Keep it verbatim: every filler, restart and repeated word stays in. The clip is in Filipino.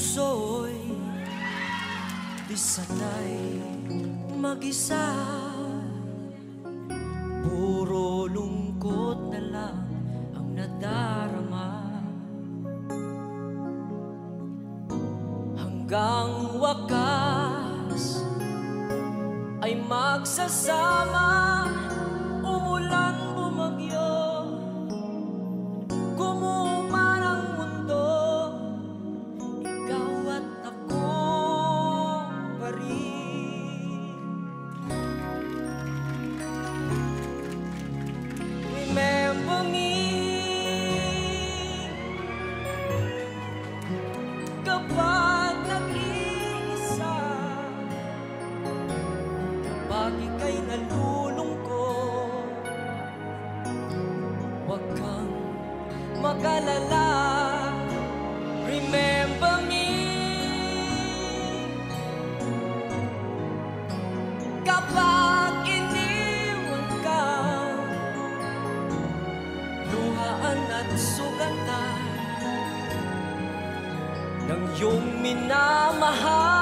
puso'y di sanay mag-isa. Puro lungkot na lang ang nadarama. Hanggang wakas ay magsasama. Umulan, bumagyo, gumuman ang mundo, ikaw at ako pa rin. Remember me kapag nag-iisa, kapag ika'y nalulungkot, huwag kang mag-alala. Remember me kapag iniwan ka, luhaan at sugatan ng iyong minamahal.